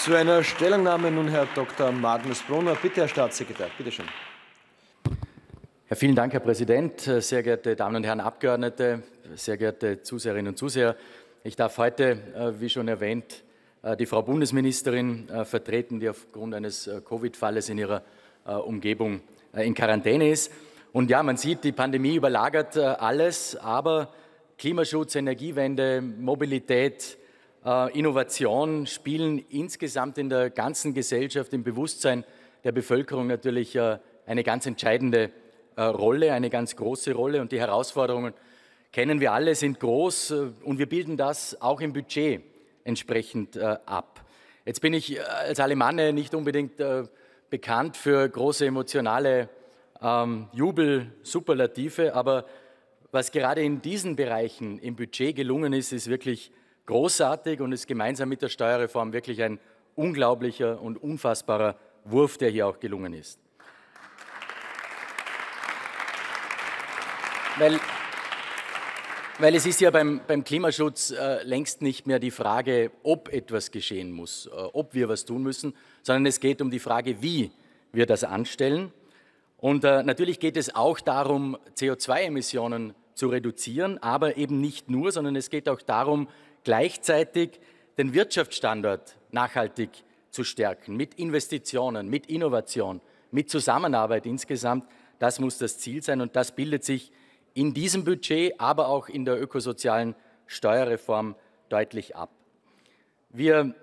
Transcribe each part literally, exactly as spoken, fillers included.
Zu einer Stellungnahme nun Herr Doktor Magnus Brunner. Bitte, Herr Staatssekretär, bitte schön. Ja, vielen Dank, Herr Präsident, sehr geehrte Damen und Herren Abgeordnete, sehr geehrte Zuseherinnen und Zuseher. Ich darf heute, wie schon erwähnt, die Frau Bundesministerin vertreten, die aufgrund eines Covid-Falles in ihrer Umgebung in Quarantäne ist. Und ja, man sieht, die Pandemie überlagert alles, aber Klimaschutz, Energiewende, Mobilität, Innovation spielen insgesamt in der ganzen Gesellschaft, im Bewusstsein der Bevölkerung natürlich eine ganz entscheidende Rolle, eine ganz große Rolle. Und die Herausforderungen kennen wir alle, sind groß und wir bilden das auch im Budget entsprechend ab. Jetzt bin ich als Alemanne nicht unbedingt bekannt für große emotionale ähm, Jubel-Superlative, aber was gerade in diesen Bereichen im Budget gelungen ist, ist wirklich großartig und ist gemeinsam mit der Steuerreform wirklich ein unglaublicher und unfassbarer Wurf, der hier auch gelungen ist. Weil, weil es ist ja beim, beim Klimaschutz äh, längst nicht mehr die Frage, ob etwas geschehen muss, äh, ob wir was tun müssen, sondern es geht um die Frage, wie wir das anstellen. Und äh, natürlich geht es auch darum, C O zwei Emissionen zu reduzieren, aber eben nicht nur, sondern es geht auch darum, gleichzeitig den Wirtschaftsstandort nachhaltig zu stärken, mit Investitionen, mit Innovation, mit Zusammenarbeit insgesamt. Das muss das Ziel sein und das bildet sich in diesem Budget, aber auch in der ökosozialen Steuerreform deutlich ab. Wir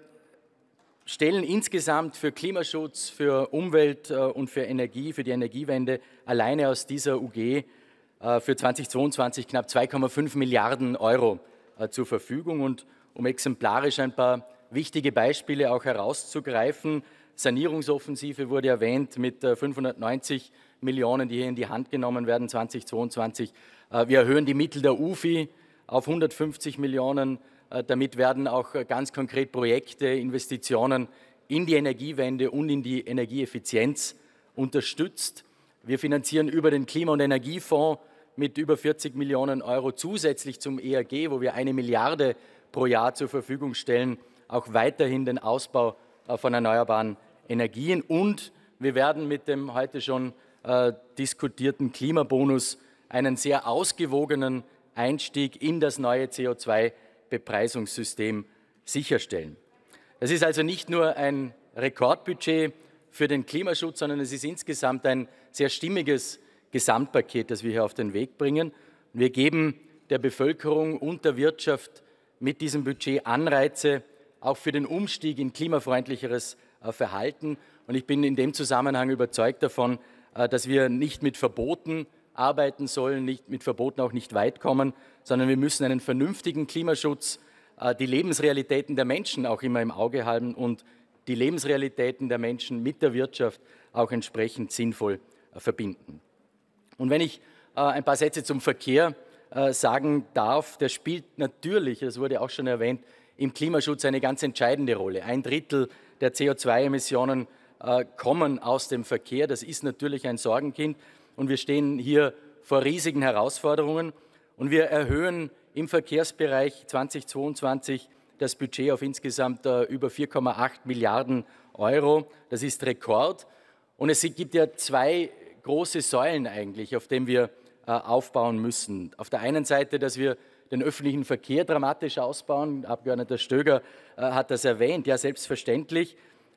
stellen insgesamt für Klimaschutz, für Umwelt und für Energie, für die Energiewende alleine aus dieser U G für zweitausendzweiundzwanzig knapp zwei Komma fünf Milliarden Euro zur Verfügung. Und um exemplarisch ein paar wichtige Beispiele auch herauszugreifen, Sanierungsoffensive wurde erwähnt mit fünfhundertneunzig Millionen, die hier in die Hand genommen werden zweitausendzweiundzwanzig. Wir erhöhen die Mittel der U F I auf hundertfünfzig Millionen. Damit werden auch ganz konkret Projekte, Investitionen in die Energiewende und in die Energieeffizienz unterstützt. Wir finanzieren über den Klima- und Energiefonds mit über vierzig Millionen Euro zusätzlich zum E A G, wo wir eine Milliarde pro Jahr zur Verfügung stellen, auch weiterhin den Ausbau von erneuerbaren Energien. Und wir werden mit dem heute schon äh, diskutierten Klimabonus einen sehr ausgewogenen Einstieg in das neue C O zwei Bepreisungssystem sicherstellen. Es ist also nicht nur ein Rekordbudget für den Klimaschutz, sondern es ist insgesamt ein sehr stimmiges Gesamtpaket, das wir hier auf den Weg bringen. Wir geben der Bevölkerung und der Wirtschaft mit diesem Budget Anreize, auch für den Umstieg in klimafreundlicheres Verhalten. Und ich bin in dem Zusammenhang überzeugt davon, dass wir nicht mit Verboten arbeiten sollen, nicht mit Verboten auch nicht weit kommen, sondern wir müssen einen vernünftigen Klimaschutz, die Lebensrealitäten der Menschen auch immer im Auge haben und die Lebensrealitäten der Menschen mit der Wirtschaft auch entsprechend sinnvoll verbinden. Und wenn ich ein paar Sätze zum Verkehr sagen darf, der spielt natürlich, das wurde auch schon erwähnt, im Klimaschutz eine ganz entscheidende Rolle. Ein Drittel der C O zwei Emissionen kommen aus dem Verkehr. Das ist natürlich ein Sorgenkind und wir stehen hier vor riesigen Herausforderungen. Und wir erhöhen im Verkehrsbereich zweitausendzweiundzwanzig das Budget auf insgesamt über vier Komma acht Milliarden Euro. Das ist Rekord. Und es gibt ja zwei große Säulen eigentlich, auf denen wir aufbauen müssen. Auf der einen Seite, dass wir den öffentlichen Verkehr dramatisch ausbauen. Abgeordneter Stöger hat das erwähnt. Ja, selbstverständlich,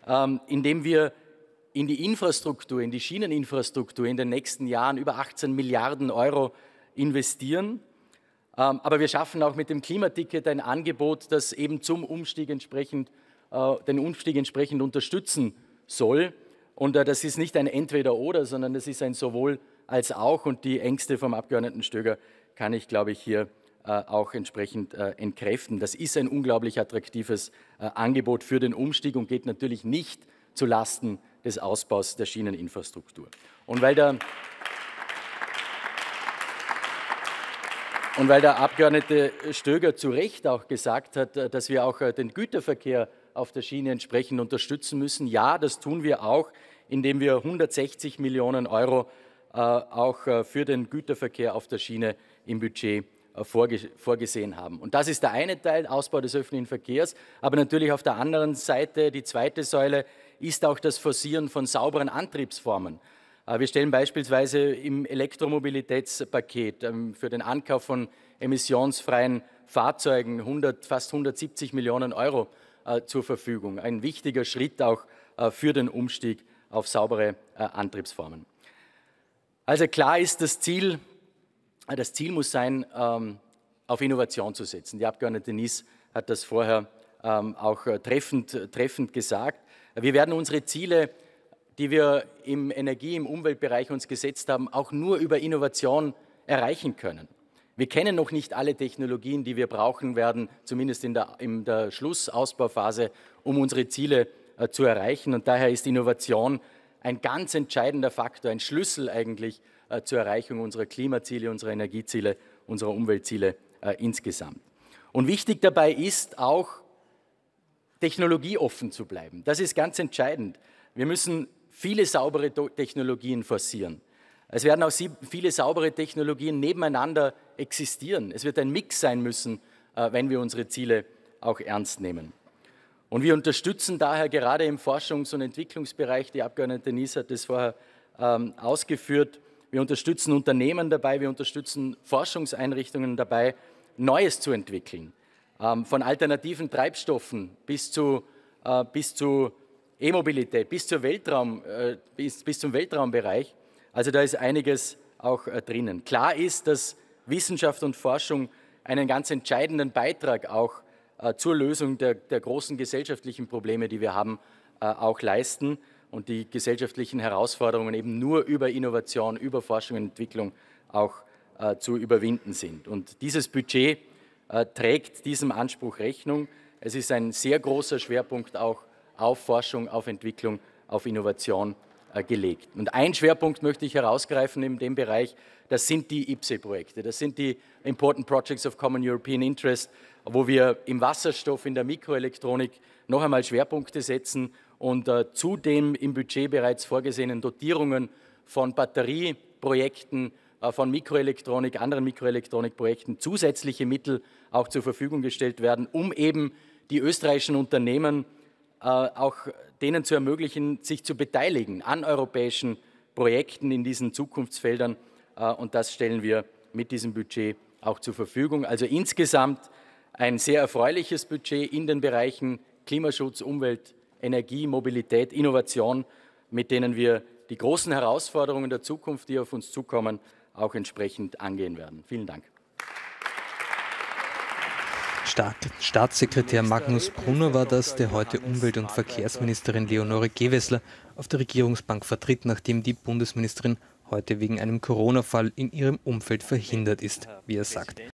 indem wir in die Infrastruktur, in die Schieneninfrastruktur in den nächsten Jahren über achtzehn Milliarden Euro investieren. Aber wir schaffen auch mit dem Klimaticket ein Angebot, das eben zum Umstieg entsprechend, den Umstieg entsprechend unterstützen soll. Und das ist nicht ein Entweder-Oder, sondern das ist ein Sowohl als auch. Und die Ängste vom Abgeordneten Stöger kann ich, glaube ich, hier auch entsprechend entkräften. Das ist ein unglaublich attraktives Angebot für den Umstieg und geht natürlich nicht zulasten des Ausbaus der Schieneninfrastruktur. Und weil der Und weil der Abgeordnete Stöger zu Recht auch gesagt hat, dass wir auch den Güterverkehr auf der Schiene entsprechend unterstützen müssen. Ja, das tun wir auch, indem wir hundertsechzig Millionen Euro auch für den Güterverkehr auf der Schiene im Budget vorgesehen haben. Und das ist der eine Teil, Ausbau des öffentlichen Verkehrs, aber natürlich auf der anderen Seite, die zweite Säule, ist auch das Forcieren von sauberen Antriebsformen. Wir stellen beispielsweise im Elektromobilitätspaket für den Ankauf von emissionsfreien Fahrzeugen hundert, fast hundertsiebzig Millionen Euro zur Verfügung. Ein wichtiger Schritt auch für den Umstieg auf saubere Antriebsformen. Also klar ist das Ziel, Das Ziel muss sein, auf Innovation zu setzen. Die Abgeordnete Nies hat das vorher auch treffend, treffend gesagt. Wir werden unsere Ziele, die wir im Energie-, im Umweltbereich uns gesetzt haben, auch nur über Innovation erreichen können. Wir kennen noch nicht alle Technologien, die wir brauchen werden, zumindest in der, in der Schlussausbauphase, um unsere Ziele zu erreichen. Und daher ist Innovation ein ganz entscheidender Faktor, ein Schlüssel eigentlich äh, zur Erreichung unserer Klimaziele, unserer Energieziele, unserer Umweltziele äh, insgesamt. Und wichtig dabei ist auch, technologieoffen zu bleiben. Das ist ganz entscheidend. Wir müssen viele saubere Technologien forcieren. Es werden auch viele saubere Technologien nebeneinander existieren. Es wird ein Mix sein müssen, äh, wenn wir unsere Ziele auch ernst nehmen. Und wir unterstützen daher gerade im Forschungs- und Entwicklungsbereich, die Abgeordnete Nies hat das vorher ähm, ausgeführt, wir unterstützen Unternehmen dabei, wir unterstützen Forschungseinrichtungen dabei, Neues zu entwickeln. Ähm, von alternativen Treibstoffen bis zu, äh, bis zu E-Mobilität, bis, zur Weltraum, äh, bis, bis zum Weltraumbereich. Also da ist einiges auch äh, drinnen. Klar ist, dass Wissenschaft und Forschung einen ganz entscheidenden Beitrag auch zur Lösung der, der großen gesellschaftlichen Probleme, die wir haben, äh, auch leisten und die gesellschaftlichen Herausforderungen eben nur über Innovation, über Forschung und Entwicklung auch äh, zu überwinden sind. Und dieses Budget äh, trägt diesem Anspruch Rechnung. Es ist ein sehr großer Schwerpunkt auch auf Forschung, auf Entwicklung, auf Innovation äh, gelegt. Und ein Schwerpunkt möchte ich herausgreifen in dem Bereich, das sind die I P C E-Projekte, das sind die Important Projects of Common European Interest, wo wir im Wasserstoff, in der Mikroelektronik noch einmal Schwerpunkte setzen und äh, zu den im Budget bereits vorgesehenen Dotierungen von Batterieprojekten, äh, von Mikroelektronik, anderen Mikroelektronikprojekten zusätzliche Mittel auch zur Verfügung gestellt werden, um eben die österreichischen Unternehmen äh, auch denen zu ermöglichen, sich zu beteiligen an europäischen Projekten in diesen Zukunftsfeldern. Äh, und das stellen wir mit diesem Budget auch zur Verfügung. Also insgesamt ein sehr erfreuliches Budget in den Bereichen Klimaschutz, Umwelt, Energie, Mobilität, Innovation, mit denen wir die großen Herausforderungen der Zukunft, die auf uns zukommen, auch entsprechend angehen werden. Vielen Dank. Staatssekretär Magnus Brunner war das, der heute Umwelt- und Verkehrsministerin Leonore Gewessler auf der Regierungsbank vertritt, nachdem die Bundesministerin heute wegen einem Corona-Fall in ihrem Umfeld verhindert ist, wie er sagt.